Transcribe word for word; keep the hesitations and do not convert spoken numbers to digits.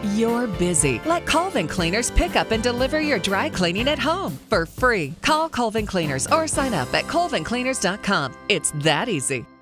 You're busy. Let Colvin Cleaners pick up and deliver your dry cleaning at home for free. Call Colvin Cleaners or sign up at colvin cleaners dot com. It's that easy.